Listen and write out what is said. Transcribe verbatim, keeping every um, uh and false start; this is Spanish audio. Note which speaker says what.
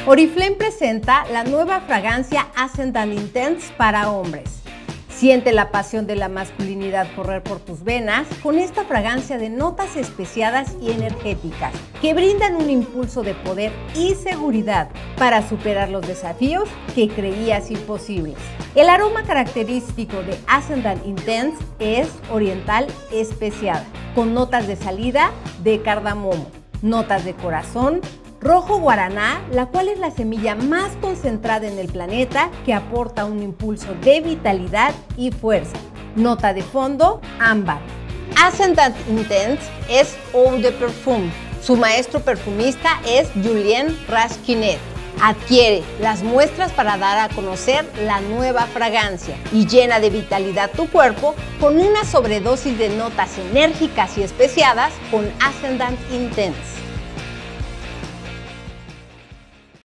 Speaker 1: Oriflame presenta la nueva fragancia Ascendant Intense para hombres. Siente la pasión de la masculinidad correr por tus venas con esta fragancia de notas especiadas y energéticas que brindan un impulso de poder y seguridad para superar los desafíos que creías imposibles. El aroma característico de Ascendant Intense es oriental especiada, con notas de salida de cardamomo, notas de corazón, rojo guaraná, la cual es la semilla más concentrada en el planeta que aporta un impulso de vitalidad y fuerza. Nota de fondo, ámbar. Ascendant Intense es Eau de Parfum. Su maestro perfumista es Julien Raskinet. Adquiere las muestras para dar a conocer la nueva fragancia y llena de vitalidad tu cuerpo con una sobredosis de notas enérgicas y especiadas con Ascendant Intense.